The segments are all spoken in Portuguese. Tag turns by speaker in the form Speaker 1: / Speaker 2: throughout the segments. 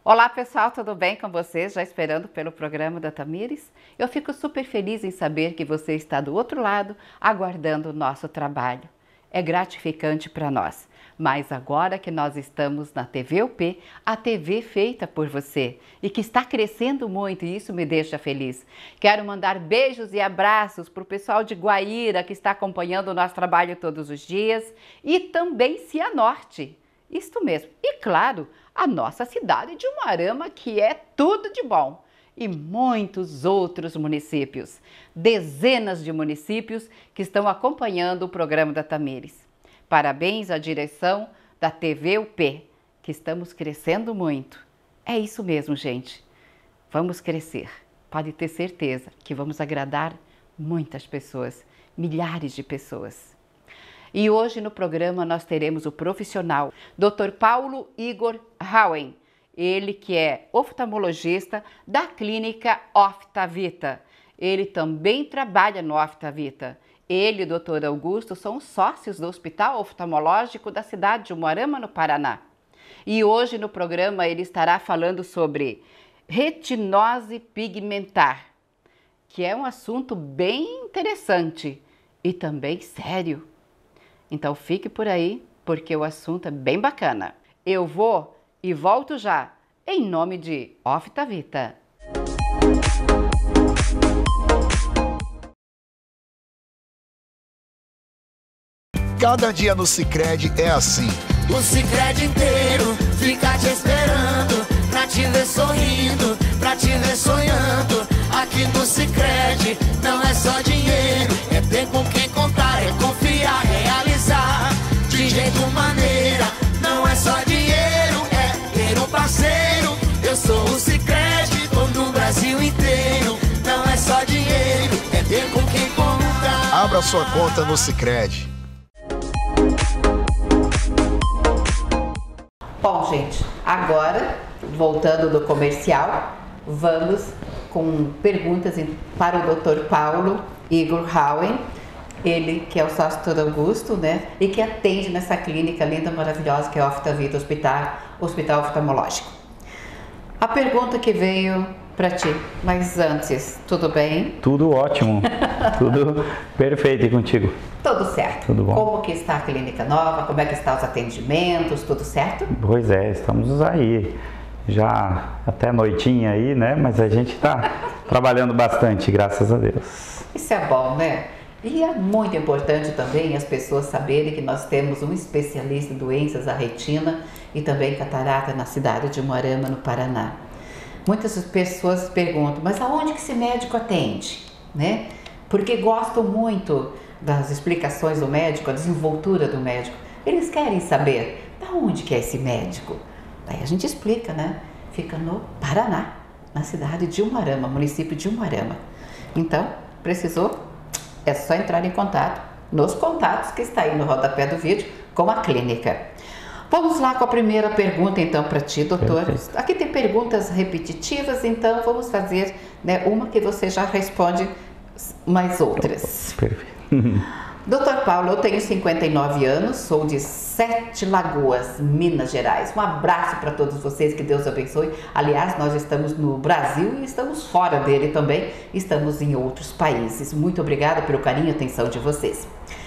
Speaker 1: Olá pessoal, tudo bem com vocês? Já esperando pelo programa da Tamires? Eu fico super feliz em saber que você está do outro lado, aguardando o nosso trabalho. É gratificante para nós, mas agora que nós estamos na TV UP, a TV feita por você e que está crescendo muito e isso me deixa feliz. Quero mandar beijos e abraços para o pessoal de Guaíra que está acompanhando o nosso trabalho todos os dias e também Cianorte. Isto mesmo. E claro, a nossa cidade de Umuarama, que é tudo de bom. E muitos outros municípios. Dezenas de municípios que estão acompanhando o programa da Tamires. Parabéns à direção da TV UP, que estamos crescendo muito. É isso mesmo, gente. Vamos crescer. Pode ter certeza que vamos agradar muitas pessoas, milhares de pessoas. E hoje no programa nós teremos o profissional Dr. Paulo Igor Hauen, ele que é oftalmologista da clínica Oftavita. Ele também trabalha no Oftavita. Ele e o Dr. Augusto são sócios do Hospital Oftalmológico da cidade de Umuarama, no Paraná. E hoje no programa ele estará falando sobre retinose pigmentar, que é um assunto bem interessante e também sério. Então fique por aí, porque o assunto é bem bacana. Eu vou e volto já, em nome de Oftavita.
Speaker 2: Cada dia no Sicredi é assim.
Speaker 3: O Sicredi inteiro fica te esperando, pra te ver sorrindo, pra te ver sonhando. Aqui no Sicredi não é só dinheiro, é ter com quem contar, é confiar, realizar de jeito maneira. Não é só dinheiro, é ter um parceiro. Eu sou o Sicredi, tô no Brasil inteiro. Não é só dinheiro, é ter com quem contar.
Speaker 2: Abra sua conta no Sicredi.
Speaker 1: Bom, gente, agora, voltando do comercial, vamos com perguntas para o Dr. Paulo Igor Hauen, ele que é o sócio do Augusto, né, e que atende nessa clínica linda, maravilhosa, que é a Oftavita Hospital Oftalmológico. A pergunta que veio para ti, mas antes, tudo bem?
Speaker 4: Tudo ótimo, tudo perfeito e contigo?
Speaker 1: Tudo certo.
Speaker 4: Tudo bom.
Speaker 1: Como que está a clínica nova? Como é que estão os atendimentos? Tudo certo?
Speaker 4: Pois é, estamos aí, já até noitinha aí, né? Mas a gente está trabalhando bastante, graças a Deus.
Speaker 1: Isso é bom, né? E é muito importante também as pessoas saberem que nós temos um especialista em doenças da retina e também catarata na cidade de Umuarama, no Paraná. Muitas pessoas perguntam, mas aonde que esse médico atende? Né? Porque gostam muito das explicações do médico, a desenvoltura do médico. Eles querem saber, de onde que é esse médico? Daí a gente explica, né? Fica no Paraná, na cidade de Umuarama, município de Umuarama. Então, precisou? É só entrar em contato nos contatos que está aí no rodapé do vídeo com a clínica. Vamos lá com a primeira pergunta então para ti, doutor. Perfeito. Aqui tem perguntas repetitivas, então vamos fazer, né, uma que você já responde, mais outras.
Speaker 4: Perfeito.
Speaker 1: Doutor Paulo, eu tenho 59 anos, sou de Sete Lagoas, Minas Gerais. Um abraço para todos vocês, que Deus abençoe. Aliás, nós estamos no Brasil e estamos fora dele também, estamos em outros países. Muito obrigada pelo carinho e atenção de vocês.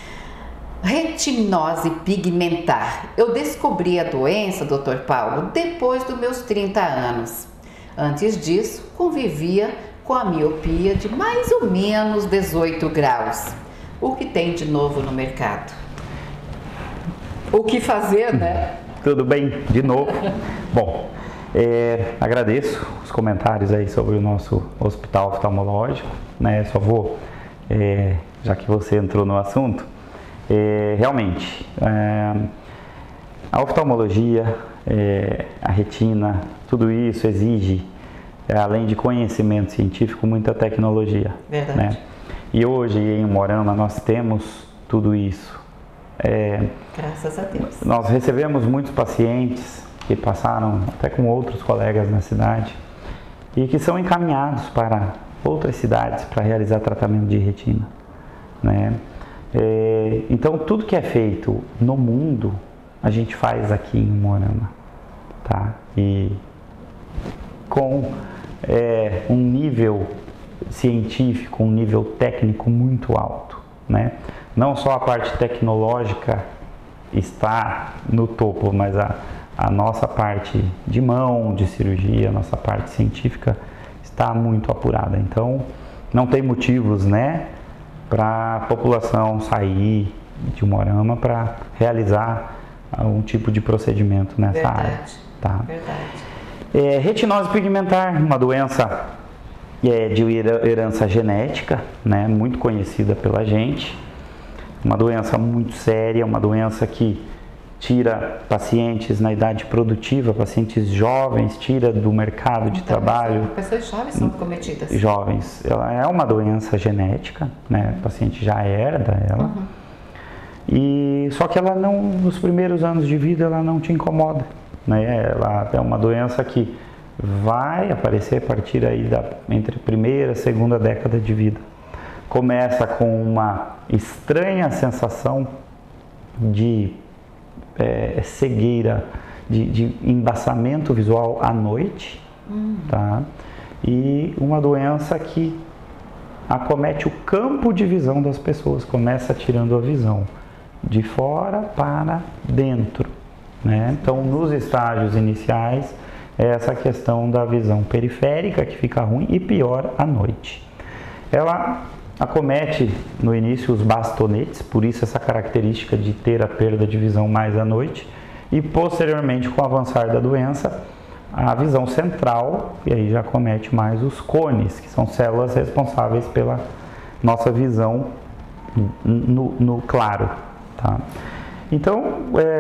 Speaker 1: Retinose pigmentar. Eu descobri a doença, doutor Paulo, depois dos meus 30 anos. Antes disso, convivia com a miopia de mais ou menos 18 graus. O que tem de novo no mercado? O que fazer, né?
Speaker 4: Tudo bem, de novo. Bom, agradeço os comentários aí sobre o nosso hospital oftalmológico, né? Só vou, já que você entrou no assunto, realmente, a oftalmologia, a retina, tudo isso exige, além de conhecimento científico, muita tecnologia.
Speaker 1: Verdade.
Speaker 4: Né? E hoje em Umuarama nós temos tudo isso.
Speaker 1: Graças a Deus.
Speaker 4: Nós recebemos muitos pacientes que passaram até com outros colegas na cidade e que são encaminhados para outras cidades para realizar tratamento de retina, né? Então tudo que é feito no mundo a gente faz aqui em Umuarama, tá? E com um nível científico, um nível técnico muito alto, né? Não só a parte tecnológica está no topo, mas a nossa parte de mão, de cirurgia, a nossa parte científica está muito apurada. Então, não tem motivos, né, para a população sair de Umuarama para realizar algum tipo de procedimento nessa área. Tá? Verdade. Retinose pigmentar, uma doença de herança genética, né, muito conhecida pela gente, uma doença muito séria, uma doença que tira pacientes na idade produtiva, pacientes jovens, tira do mercado de trabalho.
Speaker 1: Pessoas jovens são cometidas.
Speaker 4: Jovens. Ela é uma doença genética, né, o paciente já herda ela. E só que ela não, nos primeiros anos de vida, ela não te incomoda, né? Ela é uma doença que vai aparecer a partir aí entre a primeira e segunda década de vida. Começa com uma estranha sensação de cegueira, de embaçamento visual à noite, tá? E uma doença que acomete o campo de visão das pessoas, começa tirando a visão de fora para dentro, né? Então, nos estágios iniciais, essa questão da visão periférica que fica ruim e pior à noite. Ela acomete no início os bastonetes, por isso essa característica de ter a perda de visão mais à noite, e posteriormente, com o avançar da doença, a visão central, e aí já acomete mais os cones, que são células responsáveis pela nossa visão no claro. Tá? Então,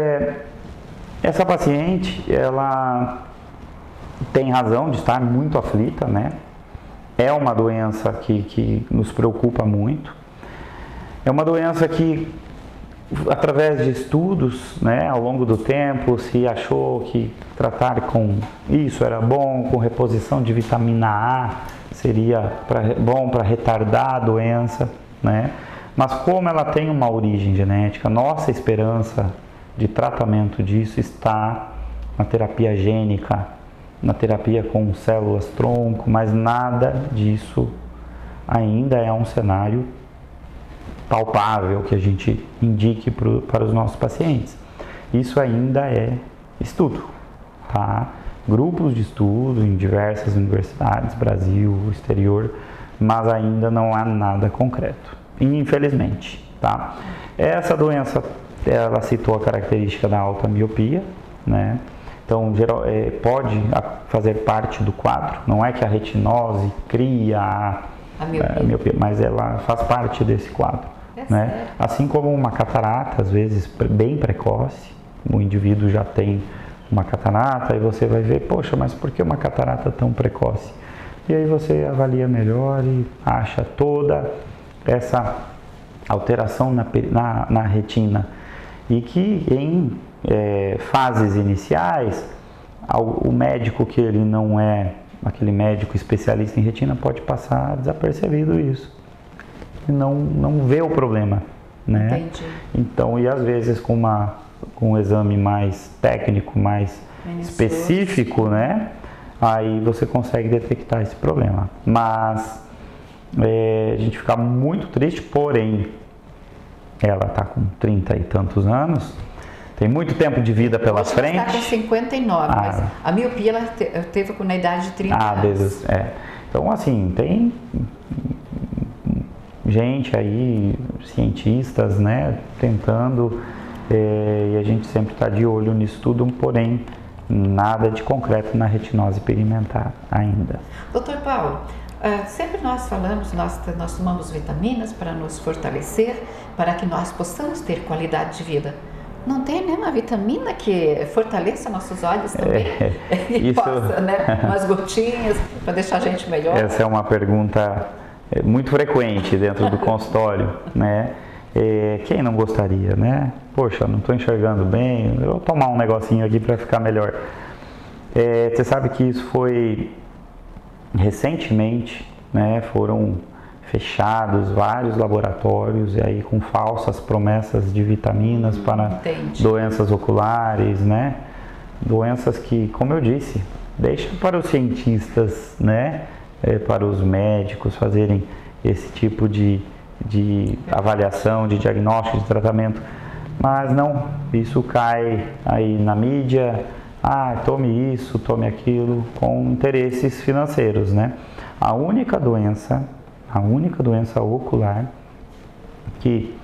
Speaker 4: essa paciente, ela tem razão de estar muito aflita, né? É uma doença que nos preocupa muito. É uma doença que, através de estudos, né, ao longo do tempo, se achou que tratar com isso era bom, com reposição de vitamina A seria bom para retardar a doença, né? Mas como ela tem uma origem genética, nossa esperança de tratamento disso está na terapia gênica, na terapia com células tronco, mas nada disso ainda é um cenário palpável que a gente indique para os nossos pacientes. Isso ainda é estudo, tá? Grupos de estudo em diversas universidades, Brasil, exterior, mas ainda não há nada concreto, infelizmente, tá? Essa doença, ela citou a característica da alta miopia, né? Então, pode fazer parte do quadro. Não é que a retinose cria a miopia, mas ela faz parte desse quadro, né? Assim como uma catarata, às vezes bem precoce, o indivíduo já tem uma catarata e você vai ver, poxa, mas por que uma catarata tão precoce? E aí você avalia melhor e acha toda essa alteração na retina, e que em fases iniciais, o médico que ele não é aquele médico especialista em retina pode passar desapercebido isso e não vê o problema, né? Entendi. Então, e às vezes com um exame mais técnico, mais específico, né? Aí você consegue detectar esse problema. Mas a gente fica muito triste, porém ela está com 30 e tantos anos, tem muito tempo de vida pela frente.
Speaker 1: Ela está com 59, mas a miopia ela teve na idade de 30 anos.
Speaker 4: Então, assim, tem gente aí, cientistas, né, tentando, e a gente sempre está de olho nisso tudo, porém, nada de concreto na retinose pigmentar ainda.
Speaker 1: Doutor Paulo, sempre nós falamos, nós tomamos vitaminas para nos fortalecer, para que nós possamos ter qualidade de vida. Não tem nenhuma vitamina que fortaleça nossos olhos também? E possa, né, umas gotinhas para deixar a gente melhor?
Speaker 4: Essa é uma pergunta muito frequente dentro do consultório, né? Quem não gostaria, né? Poxa, não estou enxergando bem, eu vou tomar um negocinho aqui para ficar melhor. Você sabe que isso foi recentemente, né? Foram fechados vários laboratórios, e aí com falsas promessas de vitaminas para doenças oculares, né? Doenças que, como eu disse, deixa para os cientistas, né, para os médicos fazerem esse tipo de avaliação, de diagnóstico, de tratamento. Mas não, isso cai aí na mídia, tome isso, tome aquilo, com interesses financeiros, né? A única doença ocular que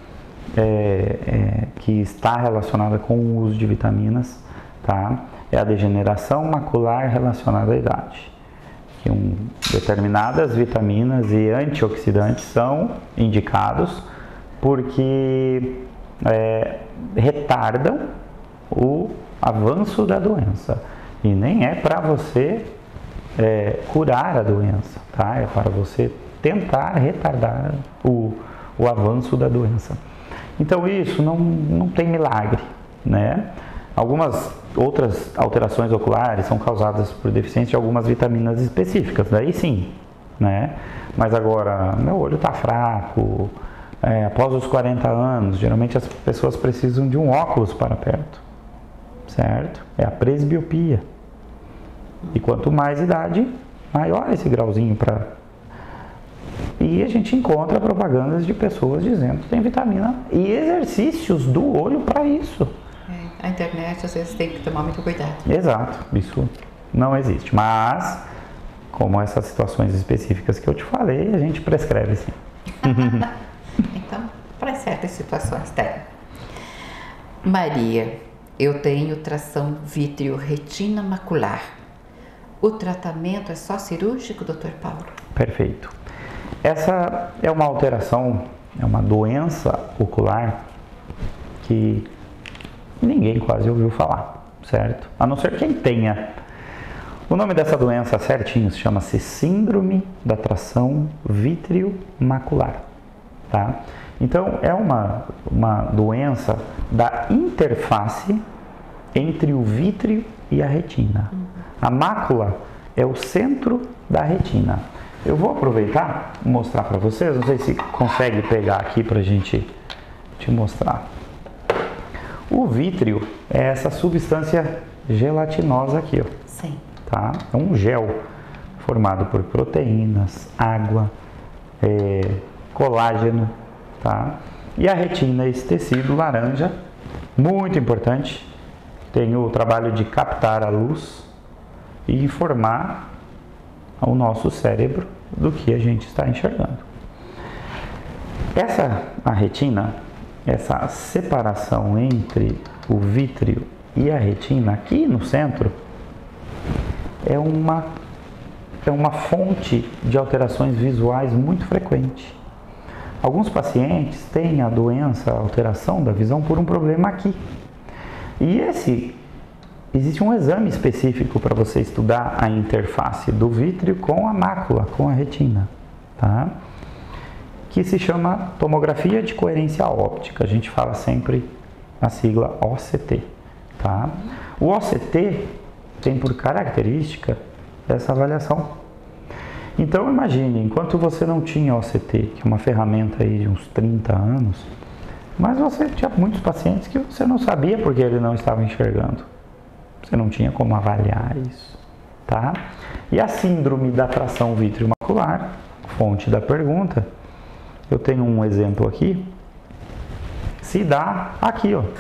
Speaker 4: está relacionada com o uso de vitaminas, tá? É a degeneração macular relacionada à idade. Que determinadas vitaminas e antioxidantes são indicados porque retardam o avanço da doença. E nem é para você curar a doença, tá? É para você tentar retardar o avanço da doença. Então isso não tem milagre, né? Algumas outras alterações oculares são causadas por deficiência de algumas vitaminas específicas, daí sim, né? Mas agora, meu olho está fraco, após os 40 anos, geralmente as pessoas precisam de um óculos para perto, certo? É a presbiopia. E quanto mais idade, maior esse grauzinho para... E a gente encontra propagandas de pessoas dizendo que tem vitamina e exercícios do olho para isso.
Speaker 1: A internet, às vezes, tem que tomar muito cuidado.
Speaker 4: Exato, isso não existe. Mas, como essas situações específicas que eu te falei, a gente prescreve sim.
Speaker 1: Então, para certas situações tem. Maria, eu tenho tração vítreo-retina macular. O tratamento é só cirúrgico, Dr. Paulo?
Speaker 4: Perfeito. Essa é uma alteração, é uma doença ocular que ninguém quase ouviu falar, certo? A não ser quem tenha. O nome dessa doença certinho chama-se Síndrome da Tração Vítreo-Macular, tá? Então, é uma doença da interface entre o vítreo e a retina. A mácula é o centro da retina. Eu vou aproveitar e mostrar para vocês, não sei se consegue pegar aqui para a gente te mostrar. O vítreo é essa substância gelatinosa aqui, ó.
Speaker 1: Sim.
Speaker 4: Tá? É um gel formado por proteínas, água, colágeno, tá? E a retina é esse tecido laranja, muito importante. Tem o trabalho de captar a luz e informar ao nosso cérebro do que a gente está enxergando. A retina, essa separação entre o vítreo e a retina aqui no centro é uma fonte de alterações visuais muito frequente. Alguns pacientes têm a doença, a alteração da visão por um problema aqui. E existe um exame específico para você estudar a interface do vítreo com a mácula, com a retina, tá? Que se chama tomografia de coerência óptica. A gente fala sempre a sigla OCT, tá? O OCT tem por característica essa avaliação. Então imagine, enquanto você não tinha OCT, que é uma ferramenta aí de uns 30 anos, mas você tinha muitos pacientes que você não sabia porque ele não estava enxergando. Você não tinha como avaliar isso, tá? E a síndrome da tração vítreo-macular, fonte da pergunta, eu tenho um exemplo aqui, se dá aqui, ó.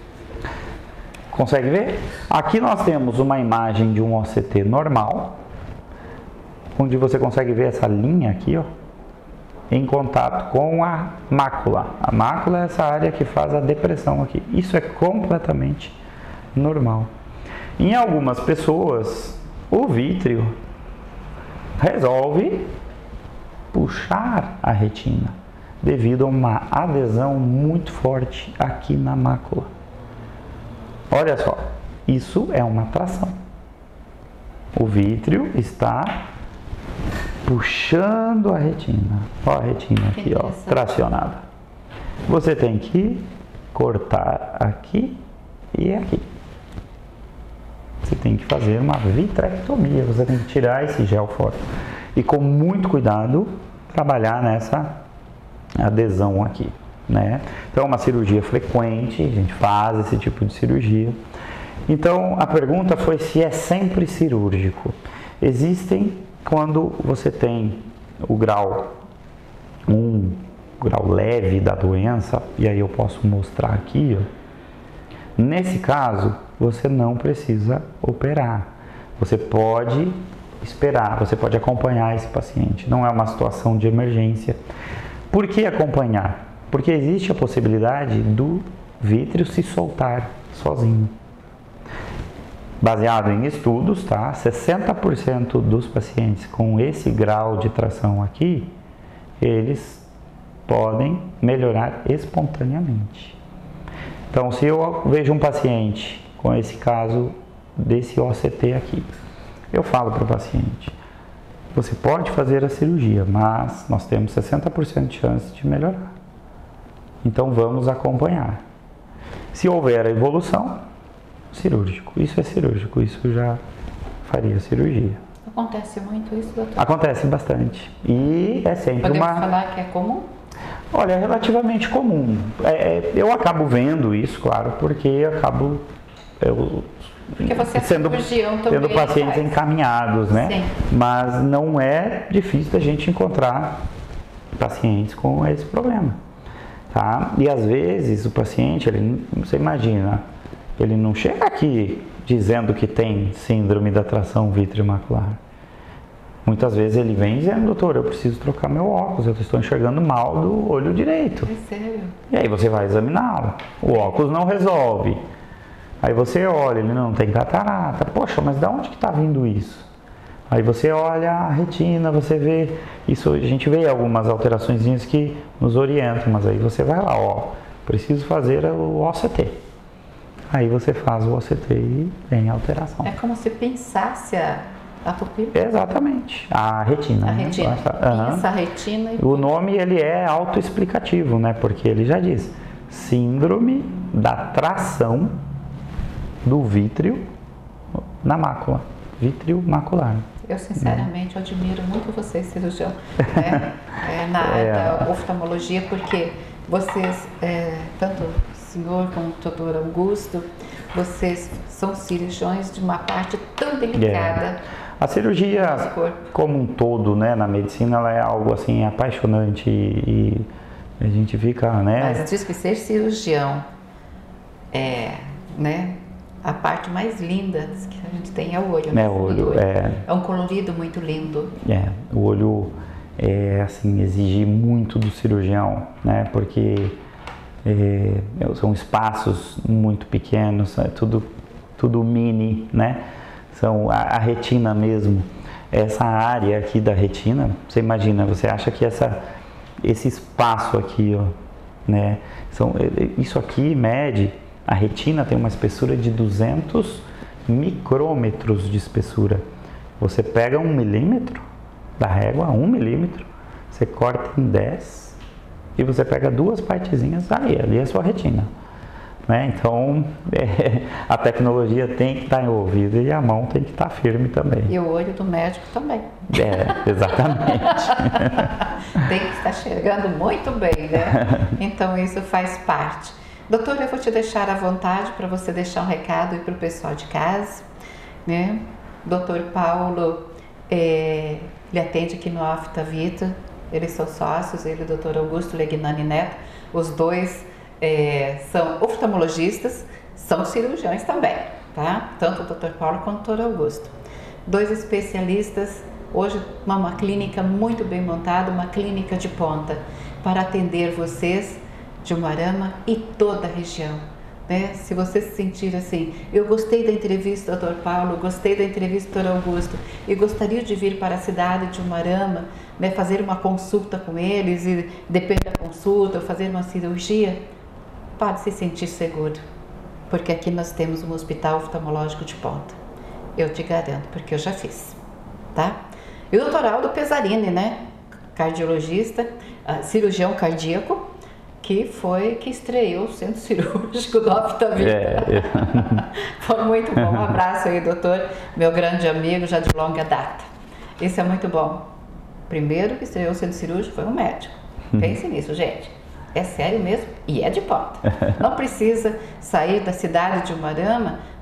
Speaker 4: Consegue ver? Aqui nós temos uma imagem de um OCT normal, onde você consegue ver essa linha aqui, ó, em contato com a mácula. A mácula é essa área que faz a depressão aqui. Isso é completamente normal. Em algumas pessoas, o vítreo resolve puxar a retina devido a uma adesão muito forte aqui na mácula. Olha só, isso é uma tração. O vítreo está puxando a retina. Olha a retina aqui, ó, tracionada. Você tem que cortar aqui e aqui. Você tem que fazer uma vitrectomia, você tem que tirar esse gel fora. E com muito cuidado, trabalhar nessa adesão aqui, né? Então é uma cirurgia frequente, a gente faz esse tipo de cirurgia. Então, a pergunta foi se é sempre cirúrgico. Existem, quando você tem o grau 1, grau leve da doença, e aí eu posso mostrar aqui, ó. Nesse caso, você não precisa operar. Você pode esperar, você pode acompanhar esse paciente. Não é uma situação de emergência. Por que acompanhar? Porque existe a possibilidade do vítreo se soltar sozinho. Baseado em estudos, tá? 60% dos pacientes com esse grau de tração aqui, eles podem melhorar espontaneamente. Então, se eu vejo um paciente com esse caso desse OCT aqui, eu falo para o paciente, você pode fazer a cirurgia, mas nós temos 60% de chance de melhorar. Então, vamos acompanhar. Se houver a evolução, cirúrgico. Isso é cirúrgico, isso já faria cirurgia.
Speaker 1: Acontece muito isso, doutor?
Speaker 4: Acontece bastante. E é sempre
Speaker 1: Podemos falar que é comum?
Speaker 4: Olha, é relativamente comum. Eu acabo vendo isso, claro, porque acabo
Speaker 1: porque você é cirurgião também,
Speaker 4: tendo pacientes encaminhados, né? Sim. Mas não é difícil da gente encontrar pacientes com esse problema, tá? E às vezes o paciente, você imagina, ele não chega aqui dizendo que tem síndrome da tração vitreomacular. Muitas vezes ele vem dizendo, doutor, eu preciso trocar meu óculos, eu estou enxergando mal do olho direito.
Speaker 1: É sério?
Speaker 4: E aí você vai examiná-lo. O óculos não resolve. Aí você olha, ele não tem catarata. Poxa, mas de onde que está vindo isso? Aí você olha a retina, você vê isso, a gente vê algumas alteraçõezinhas que nos orientam, mas aí você vai lá, ó, preciso fazer o OCT. Aí você faz o OCT e tem alteração.
Speaker 1: É como se pensasse a pupila?
Speaker 4: Exatamente, a retina.
Speaker 1: A retina.
Speaker 4: Né?
Speaker 1: Essa retina.
Speaker 4: O nome ele é autoexplicativo, né? Porque ele já diz síndrome da tração do vítreo na mácula, vítreo macular.
Speaker 1: Eu sinceramente admiro muito vocês, cirurgião, né? Na área da oftalmologia, porque vocês, tanto o senhor como o doutor Augusto, vocês são cirurgiões de uma parte tão delicada.
Speaker 4: A cirurgia, como um todo, né, na medicina, ela é algo assim apaixonante e a gente fica, né?
Speaker 1: Mas diz que ser cirurgião né? A parte mais linda que a gente tem é o olho.
Speaker 4: É o olho,
Speaker 1: é um colorido muito lindo.
Speaker 4: O olho assim, exige muito do cirurgião, né? Porque são espaços muito pequenos, tudo mini, né? São a retina mesmo. Essa área aqui da retina, você imagina, você acha que esse espaço aqui, ó, né? Isso aqui mede, a retina tem uma espessura de 200 micrômetros de espessura. Você pega 1 milímetro da régua, 1 milímetro, você corta em 10 e você pega 2 partezinhas, ali é a sua retina. Né? Então, a tecnologia tem que estar envolvida e a mão tem que estar firme também.
Speaker 1: E o olho do médico também.
Speaker 4: Exatamente.
Speaker 1: Tem que estar enxergando muito bem, né? Então, isso faz parte. Doutor, eu vou te deixar à vontade para você deixar um recado aí para o pessoal de casa, né? Doutor Paulo, ele atende aqui no Oftavita, eles são sócios, ele e o doutor Augusto Legnani Neto, os dois são oftalmologistas, são cirurgiões também, tá? Tanto o doutor Paulo quanto o doutor Augusto. 2 especialistas, hoje uma clínica muito bem montada, uma clínica de ponta, para atender vocês de Umuarama e toda a região, né? Se você se sentir assim, eu gostei da entrevista do Dr. Paulo, gostei da entrevista do Dr. Augusto e gostaria de vir para a cidade de Umuarama, né, fazer uma consulta com eles e depende da consulta, fazer uma cirurgia, pode se sentir seguro, porque aqui nós temos um hospital oftalmológico de ponta. Eu te garanto, porque eu já fiz, tá? E o Dr. Aldo Pesarini, né? Cardiologista, cirurgião cardíaco, que estreou o centro cirúrgico do Oftavita. Foi muito bom. Um abraço aí, doutor, meu grande amigo, já de longa data. Isso é muito bom. Primeiro que estreou o centro cirúrgico foi um médico. Pense nisso, gente. É sério mesmo e é de ponta. Não precisa sair da cidade de Umuarama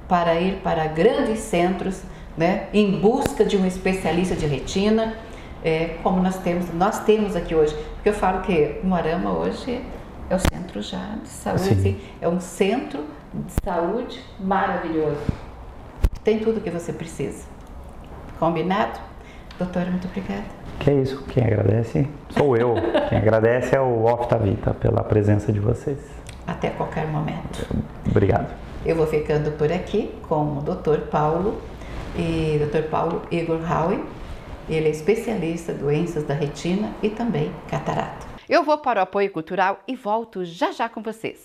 Speaker 1: para ir para grandes centros, né, em busca de um especialista de retina, como nós temos aqui hoje. Porque eu falo que Umuarama hoje é o centro já de saúde, assim, é um centro de saúde maravilhoso. Tem tudo o que você precisa. Combinado? Doutora, muito obrigada.
Speaker 4: Que é isso, quem agradece sou eu. Quem agradece é o Oftavita pela presença de vocês.
Speaker 1: Até qualquer momento.
Speaker 4: Obrigado.
Speaker 1: Eu vou ficando por aqui com o Dr. Paulo Igor Howe. Ele é especialista em doenças da retina e também catarata. Eu vou para o apoio cultural e volto já já com vocês.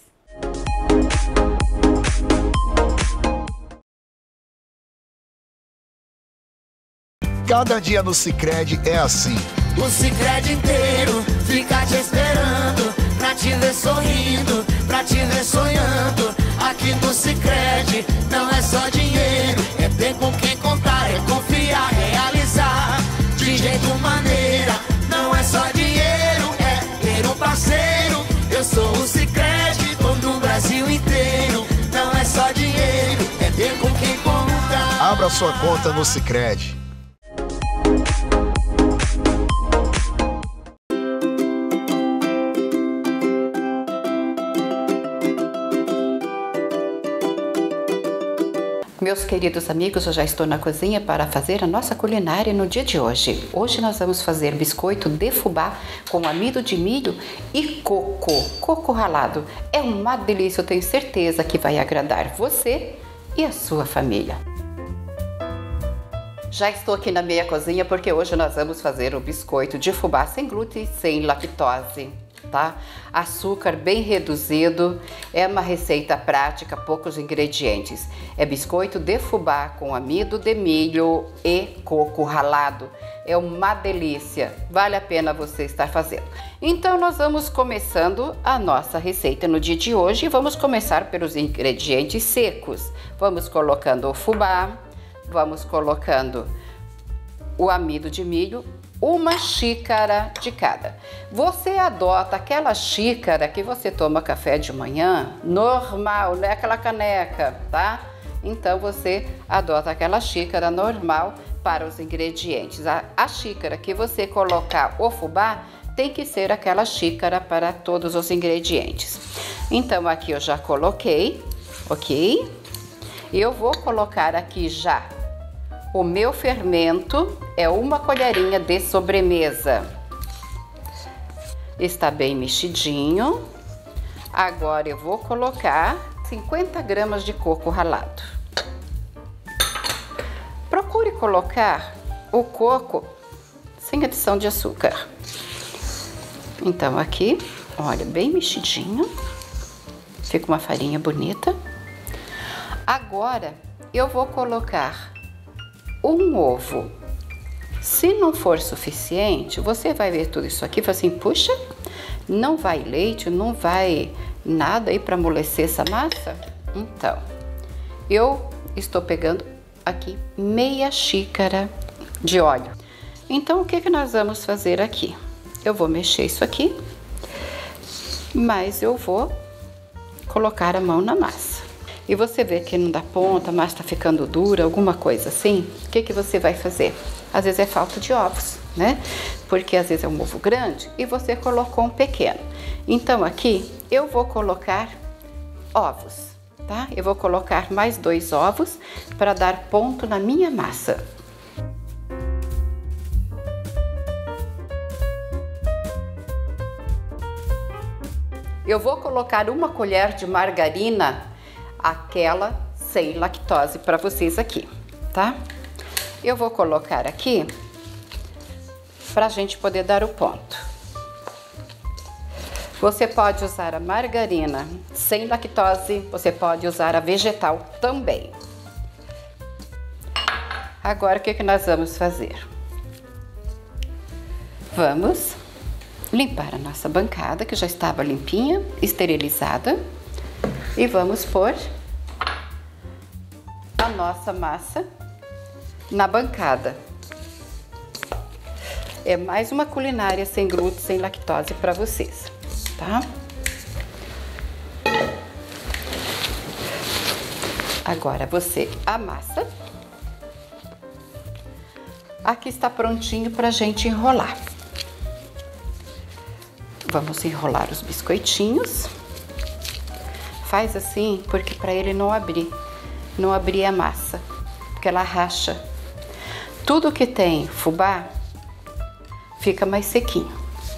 Speaker 2: Cada dia no Sicredi é assim.
Speaker 3: O Sicredi inteiro fica te esperando, pra te ver sorrindo, pra te ver sonhando. Aqui no Sicredi não é só dinheiro, é ter com quem contar, é confiar, realizar. De jeito maneira, não é só dinheiro, é ter um parceiro. Eu sou o Sicredi, todo o Brasil inteiro. Não é só dinheiro, é ter com quem contar.
Speaker 2: Abra sua conta no Sicredi.
Speaker 1: Meus queridos amigos, eu já estou na cozinha para fazer a nossa culinária no dia de hoje. Hoje nós vamos fazer biscoito de fubá com amido de milho e coco ralado. É uma delícia, eu tenho certeza que vai agradar você e a sua família. Já estou aqui na minha cozinha porque hoje nós vamos fazer o biscoito de fubá sem glúten e sem lactose. Tá? Açúcar bem reduzido, é uma receita prática, poucos ingredientes. É biscoito de fubá com amido de milho e coco ralado. É uma delícia, vale a pena você estar fazendo. Então nós vamos começando a nossa receita no dia de hoje e vamos começar pelos ingredientes secos. Vamos colocando o fubá, vamos colocando o amido de milho, uma xícara de cada. Você adota aquela xícara que você toma café de manhã, normal, não é aquela caneca, tá? Então você adota aquela xícara normal para os ingredientes. A xícara que você colocar o fubá tem que ser aquela xícara para todos os ingredientes. Então aqui eu já coloquei, ok? E eu vou colocar aqui já o meu fermento, é uma colherinha de sobremesa. Está bem mexidinho. Agora eu vou colocar 50 gramas de coco ralado. Procure colocar o coco sem adição de açúcar. Então aqui, olha, bem mexidinho. Fica uma farinha bonita. Agora eu vou colocar um ovo. Se não for suficiente, você vai ver tudo isso aqui e fala assim, puxa, não vai leite, não vai nada aí para amolecer essa massa? Então, eu estou pegando aqui meia xícara de óleo. Então, o que que nós vamos fazer aqui? Eu vou mexer isso aqui, mas eu vou colocar a mão na massa. E você vê que não dá ponta, a massa está ficando dura, alguma coisa assim, o que que você vai fazer? Às vezes é falta de ovos, né? Porque às vezes é um ovo grande e você colocou um pequeno. Então aqui eu vou colocar ovos, tá? Eu vou colocar mais 2 ovos para dar ponto na minha massa. Eu vou colocar uma colher de margarina, aquela sem lactose para vocês aqui, tá? Eu vou colocar aqui para a gente poder dar o ponto. Você pode usar a margarina sem lactose, você pode usar a vegetal também. Agora o que que nós vamos fazer? Vamos limpar a nossa bancada, que já estava limpinha, esterilizada. E vamos pôr a nossa massa na bancada. É mais uma culinária sem glúten, sem lactose para vocês, tá? Agora você amassa. Aqui está prontinho para a gente enrolar. Vamos enrolar os biscoitinhos. Faz assim, porque para ele não abrir a massa, porque ela racha. Tudo que tem fubá fica mais sequinho.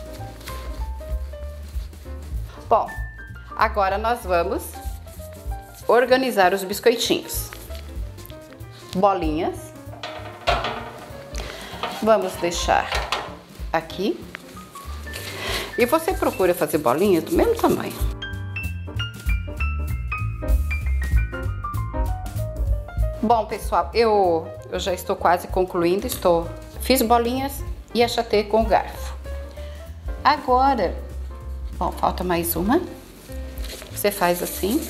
Speaker 1: Bom, agora nós vamos organizar os biscoitinhos. Bolinhas. Vamos deixar aqui. E você procura fazer bolinhas do mesmo tamanho. Bom, pessoal, eu já estou quase concluindo. Fiz bolinhas e achatei com o garfo. Agora, bom, falta mais uma. Você faz assim.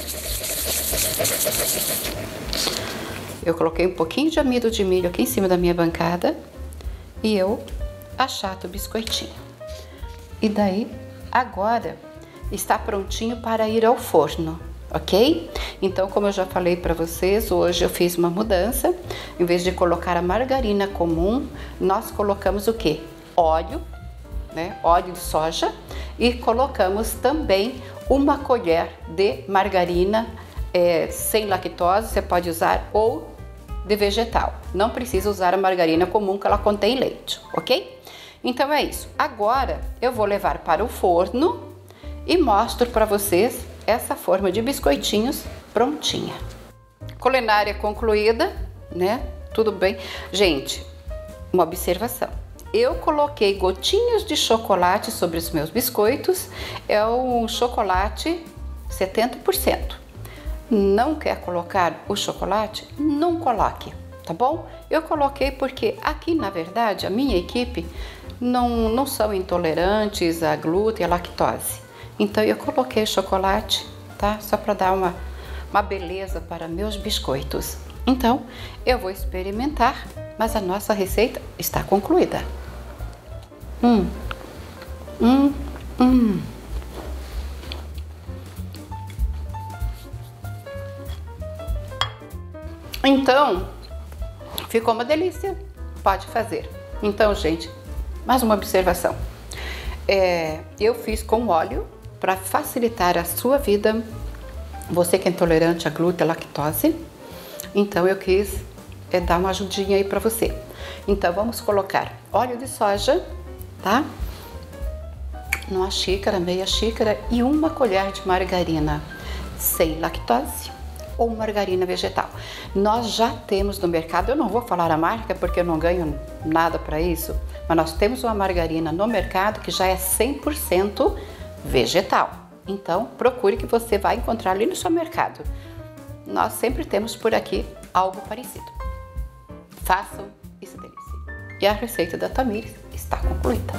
Speaker 1: Eu coloquei um pouquinho de amido de milho aqui em cima da minha bancada e eu achato o biscoitinho. E daí, agora, está prontinho para ir ao forno, ok? Então, como eu já falei para vocês, hoje eu fiz uma mudança. Em vez de colocar a margarina comum, nós colocamos o quê? Óleo, né? Óleo de soja, e colocamos também uma colher de margarina sem lactose, você pode usar, ou de vegetal. Não precisa usar a margarina comum, que ela contém leite, ok? Então é isso. Agora eu vou levar para o forno e mostro para vocês essa forma de biscoitinhos prontinha. Culinária concluída, né? Tudo bem. Gente, uma observação. Eu coloquei gotinhas de chocolate sobre os meus biscoitos. É um chocolate 70%. Não quer colocar o chocolate? Não coloque, tá bom? Eu coloquei porque aqui, na verdade, a minha equipe não são intolerantes a glúten e a lactose. Então eu coloquei chocolate, tá? Só para dar uma beleza para meus biscoitos. Então eu vou experimentar, mas a nossa receita está concluída. Então, ficou uma delícia. Pode fazer. Então, gente, mais uma observação. Eu fiz com óleo para facilitar a sua vida. Você que é intolerante a glúten e lactose, então eu quis dar uma ajudinha aí para você. Então, vamos colocar óleo de soja, tá? Numa xícara, meia xícara, e uma colher de margarina sem lactose ou margarina vegetal. Nós já temos no mercado, eu não vou falar a marca porque eu não ganho nada para isso, mas nós temos uma margarina no mercado que já é 100% vegetal. Então, procure que você vai encontrar ali no seu mercado. Nós sempre temos por aqui algo parecido. Façam e se deliciem. E a receita da Tamires está concluída.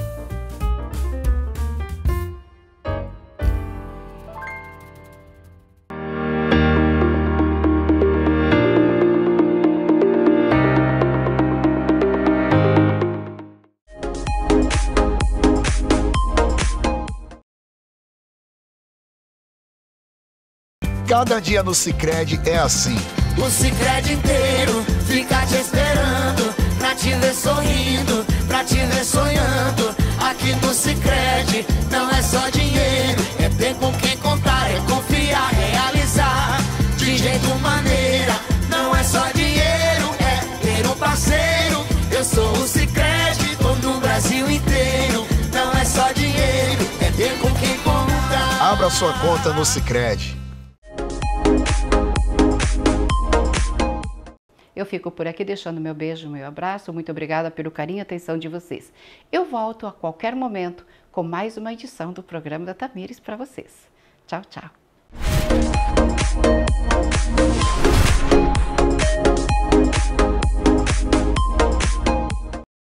Speaker 2: Cada dia no Sicredi é assim.
Speaker 3: O Sicredi inteiro fica te esperando, pra te ver sorrindo, pra te ver sonhando. Aqui no Sicredi não é só dinheiro, é ter com quem contar, é confiar, realizar de jeito maneira. Não é só dinheiro, é ter um parceiro. Eu sou o Sicredi, tô no Brasil inteiro. Não é só dinheiro, é ter com quem contar.
Speaker 2: Abra sua conta no Sicredi.
Speaker 1: Eu fico por aqui deixando meu beijo, meu abraço. Muito obrigada pelo carinho e atenção de vocês. Eu volto a qualquer momento com mais uma edição do programa da Tamires para vocês. Tchau, tchau.